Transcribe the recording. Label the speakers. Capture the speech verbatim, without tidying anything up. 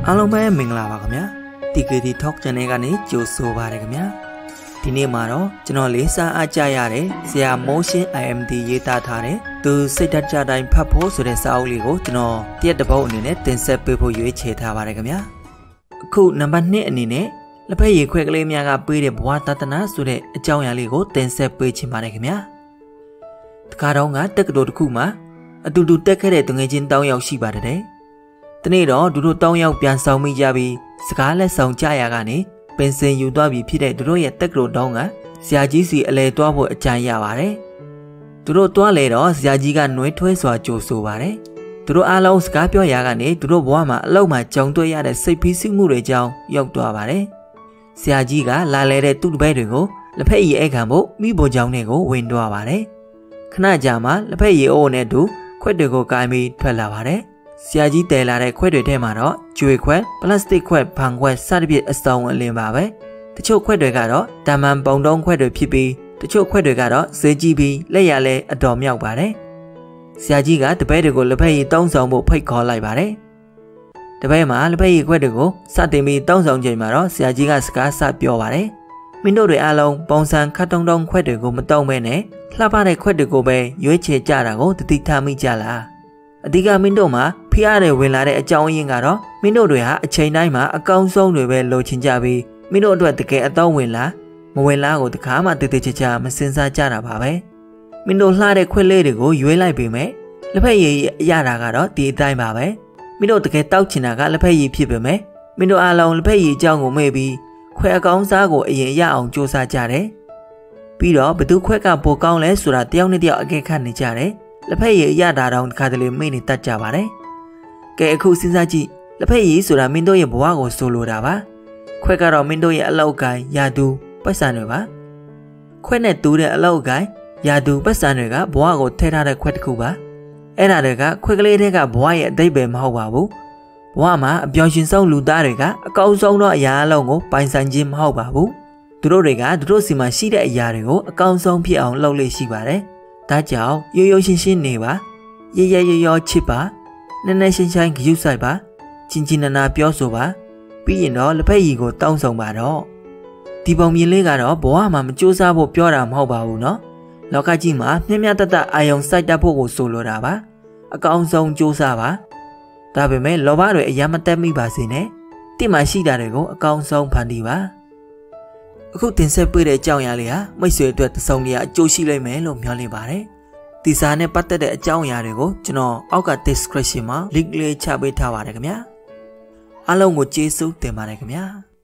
Speaker 1: အားလုံးပဲမင်္ဂလာပါခင်ဗျာတီ ကေ တီ Talk Channel ကနေကြိုဆိုပါရခင်ဗျာဒီနေ့မှာတော့ကျွန်တော်လေးစားအားကြရတဲ့ဆရာမိုးရှင်း အိုင် အမ် ဒီ ရေးသားထားတဲ့သူစိတ်ဓာတ်ကြတိုင်းဖတ်ဖို့ဆိုတဲ့စာအုပ်လေးကိုကျွန်တော်တရက်တစ်ပုဒ်အနေနဲ့တင်ဆက်ပေးဖို့ရွေးချယ်ထားပါတယ်ခင်ဗျာအခုနံပါတ်နှစ်အနေနဲ့လက်ဖက်ရည်ခွက်ကလေးများကပေးတဲ့ဘဝတသနာဆိုတဲ့အကြောင်းအရာလေးကိုတင်ဆက်ပေးချင်ပါတယ်ခင်ဗျာတခါတော့ကတက္ကသိုလ်တစ်ခုမှာအတူတူတက်ခဲ့တဲ့တငယ်ချင်းတောင်းရောက်ရှိပါတယ်တနေ့တော့သူတို့တောင်းရောက်ပြန်ဆောင်မိကြပြီးစကားလက်ဆောင်ကြရကနေပင်စင်ယူသွားပြီးဖြစ်တဲ့သူတို့ရဲ့တက္ကသိုလ်တောင်းကဆရာကြီးစီအလဲတွားဖို့အကြံရပါတယ်သူတို့တွားလေတော့ဆရာကြီးကနှွေးထွေးစွာကြိုဆိုပါတယ်သူတို့အားလုံးစကားပြောရကနေသူတို့ဘဝမှာအလောက်မှကြုံတွေ့ရတဲ့စိတ်ဖိစီးမှုတွေကြောင့်ရောက်သွားပါတယ်ဆရာကြီးကလာလဲတဲ့သူ့တပည့်တွေကိုလက်ဖက်ရည်အိတ်ခံဖို့မိဖို့ကြောင်းတွေကိုဝင်သွားပါတယ်ခဏကြာမှလက်ဖက်ရည်အိုးနဲ့တူခွက်တွေကိုကိုင်းပြီးထွက်လာပါတယ်ဆရာကြီးတဲလာတဲ့ခွက်တွေထဲမှာတော့ကြွေခွက်ပလတ်စတစ်ခွက်ဖန်ခွက်စသဖြင့်အစုံအလင်ပါပဲတချို့ခွက်တွေကတော့တာမန်ပုံတုံးခွက်တွေဖြစ်ပြီးတချို့ခွက်တွေကတော့ဈေးကြီးပြီးလက်ရလဲအတော်မြောက်ပါတယ်ဆရာကြီးကတပည့်တွေကိုလက်ဖက်ရည်တောင်းဆောင်ဖို့ဖိတ်ခေါ်လိုက်ပါတယ်တပည့်မှာလက်ဖက်ရည်ခွက်တွေကိုစတင်ပြီးတောင်းဆောင်ချိန်မှာတော့ဆရာကြီးကစကားဆပြောပါတယ်မင်းတို့တွေအားလုံးပုံစံခတ်တုံတုံခွက်တွေကိုမတောင်းဘဲနဲ့လှပတဲ့ခွက်တွေကိုပဲရွေးချယ်ကြတာကိုတတိထားမိကြလားအဓိကမင်းတို့မှာဖိအားတွေဝင်လာတဲ့အကြောင်းရင်းကတော့မင်းတို့တွေဟာအချိန်တိုင်းမှာအကောင်းဆုံးတွေပဲလိုချင်ကြပြီးမင်းတို့အတွက်တကယ်အတော့ဝင်လားမဝင်လားကိုတခါမှတည်တည်ချာချာမစင်စားကြတာပါပဲမင်းတို့လှတဲ့ခွက်လေးတွေကိုရွေးလိုက်ပေမဲ့လက်ဖက်ရည်ရတာကတော့ဒီအတိုင်းပါပဲမင်းတို့တကယ်တောက်ချင်တာကလက်ဖက်ရည်ဖြစ်ပေမဲ့မင်းတို့အားလုံးလက်ဖက်ရည်အကြောင်းကိုမေ့ပြီးခွက်အကောင်းစားကိုအရင်ရအောင်ကြိုးစားကြတယ်ပြီးတော့ဘသူခွက်ကပိုကောင်းလဲဆိုတာတယောက်နဲ့တယောက်အကဲခတ်နေကြတယ်လက်ဖက်ရည်ရတာတောင်တစ်ခါတလေမေ့နေတတ်ကြပါတယ်ကဲအခုစဉ်းစားကြည့်လက်ဖက်ရည်ဆိုတာမင်းတို့ရဲ့ဘဝကိုဆိုလိုတာပါခွက်ကတော့မင်းတို့ရဲ့အလောက်ကိုင်းယာတူပတ်စံတွေပါခွက်နဲ့တူတဲ့အလောက်ကိုင်းယာတူပတ်စံတွေကဘဝကိုထည့်ထားတဲ့ခွက်တစ်ခုပါအဲ့ဒါတွေကခွက်ကလေးတွေကဘဝရဲ့အတိတ်ပဲမဟုတ်ပါဘူးဘဝမှာအပျော်ရွှင်ဆုံးလူသားတွေကအကောင်းဆုံးသောအရာအလုံးကိုပိုင်ဆိုင်ခြင်းမဟုတ်ပါဘူးသူတို့တွေကသူတို့စီမှာရှိတဲ့အရာတွေကိုအကောင်းဆုံးဖြစ်အောင်လုပ်လို့ရှိပါတယ်ဒါကြောင့်ရိုးရိုးရှင်းရှင်းနေပါရရရရချစ်ပါနည်းနည်းရှင်းရှင်းဂရုစိုက်ပါချင်းချင်းနာနာပြောဆိုပါပြီးရင်တော့လက်ဖက်ရည်ကိုတောင်းဆောင်ပါတော့ဒီပုံမြင်လေးကတော့ဘဝမှာမကြိုးစားဖို့ပြောတာမဟုတ်ပါဘူးနော်လောကကြီးမှာမျက်မျက်တတအာယုံစိုက်တတ်ဖို့ကိုဆိုလိုတာပါအကောင်းဆုံးကြိုးစားပါဒါပေမဲ့လောဘတွေအယမ်းမတက်မိပါစေနဲ့တိမှရှိတာတွေကိုအကောင်းဆုံးဖန်တီးပါအခုတင်ဆက်ပေးတဲ့အကြောင်းအရာလေးဟာမိတ်ဆွေအတွက်တစုံတရာအကျိုးရှိလိမ့်မယ်လို့မျှော်လင့်ပါတယ်ဒီစာနဲ့ပတ်သက်တဲ့အကြောင်းအရာတွေကိုကျွန်တော်အောက်က description မှာ link လေးချပေးထားပါတယ်ခင်ဗျာအားလုံးကိုကျေးဇူးတင်ပါတယ်ခင်ဗျာ